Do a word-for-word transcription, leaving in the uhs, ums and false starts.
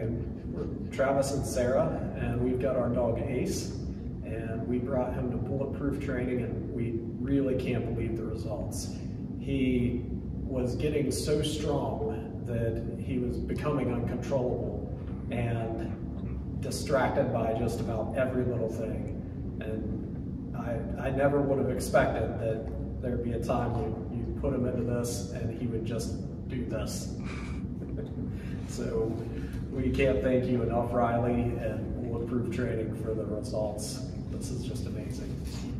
I'm Travis and Sarah, and we've got our dog Ace, and we brought him to Bulletproof Training, and we really can't believe the results. He was getting so strong that he was becoming uncontrollable and distracted by just about every little thing. And I, I never would have expected that there'd be a time when you put him into this and he would just do this. So we can't thank you enough, Riley and Bulletproof Training, for the results. This is just amazing.